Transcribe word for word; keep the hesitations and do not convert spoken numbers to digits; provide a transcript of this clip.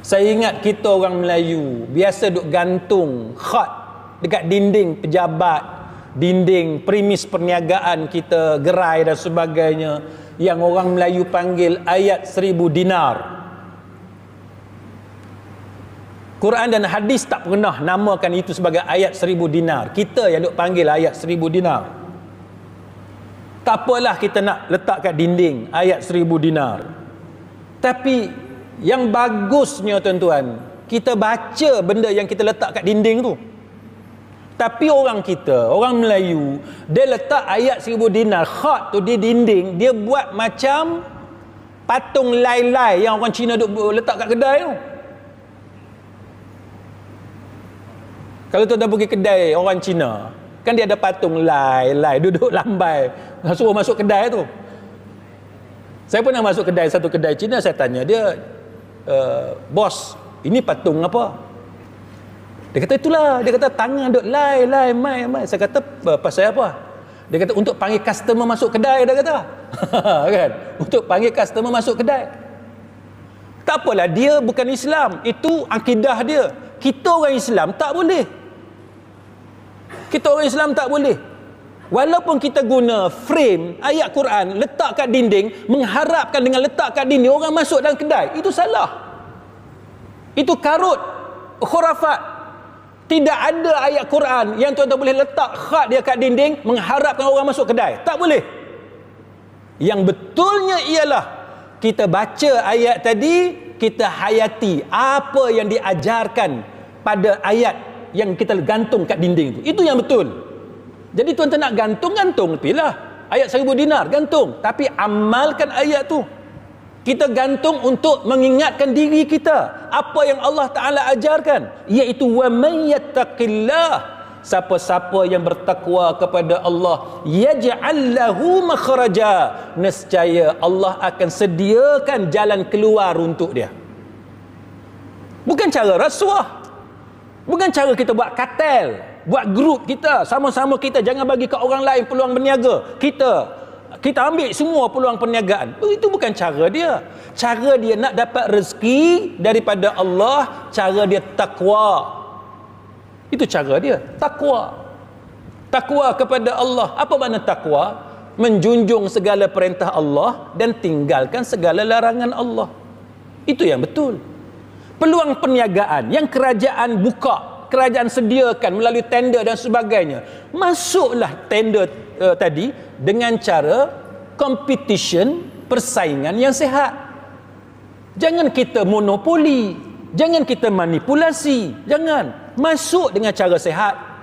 Saya ingat kita orang Melayu biasa duk gantung khat dekat dinding pejabat, dinding premis perniagaan kita, gerai dan sebagainya, yang orang Melayu panggil ayat seribu dinar. Quran dan hadis tak pernah namakan itu sebagai ayat seribu dinar. Kita yang duk panggil ayat seribu dinar. Tak apalah kita nak letak kat dinding ayat seribu dinar. Tapi yang bagusnya tuan-tuan, kita baca benda yang kita letak kat dinding tu. Tapi orang kita, orang Melayu, dia letak ayat seribu dinar, khat tu di dinding, dia buat macam patung lai-lai yang orang Cina duk letak kat kedai tu. Kalau tuan-tuan pergi kedai orang Cina, kan dia ada patung lai-lai duduk lambai, suruh masuk kedai tu. Saya pernah masuk kedai, satu kedai Cina, saya tanya dia, e, bos, ini patung apa? Dia kata itulah, dia kata tangan duk lai-lai mai mai. Saya kata pasal apa? Dia kata untuk panggil customer masuk kedai, dia kata. Kan? Untuk panggil customer masuk kedai. Tak apalah, dia bukan Islam, itu akidah dia. Kita orang Islam tak boleh. Kita orang Islam tak boleh. Walaupun kita guna frame ayat Quran, letak kat dinding, mengharapkan dengan letak kat dinding orang masuk dalam kedai, itu salah. Itu karut, khurafat. Tidak ada ayat Quran yang tuan-tuan boleh letak khat dia kat dinding mengharapkan orang masuk kedai. Tak boleh. Yang betulnya ialah kita baca ayat tadi, kita hayati apa yang diajarkan pada ayat yang kita gantung kat dinding tu. Itu yang betul. Jadi tuan-tuan nak gantung-gantung, pilih ayat seribu dinar, gantung. Tapi amalkan ayat tu. Kita gantung untuk mengingatkan diri kita apa yang Allah Ta'ala ajarkan, iaitu wa man yattaqillah, siapa-siapa yang bertakwa kepada Allah, yaj'al lahu makhraja, nescaya Allah akan sediakan jalan keluar untuk dia. Bukan cara rasuah, bukan cara kita buat kartel, buat grup kita, sama-sama kita jangan bagi ke orang lain peluang berniaga, kita kita ambil semua peluang perniagaan. Itu bukan cara dia. Cara dia nak dapat rezeki daripada Allah, cara dia takwa. Itu cara dia, takwa. Takwa kepada Allah. Apa makna takwa? Menjunjung segala perintah Allah dan tinggalkan segala larangan Allah. Itu yang betul. Peluang perniagaan yang kerajaan buka, kerajaan sediakan melalui tender dan sebagainya, masuklah tender uh, tadi dengan cara competition, persaingan yang sihat. Jangan kita monopoli, jangan kita manipulasi, jangan. Masuk dengan cara sihat.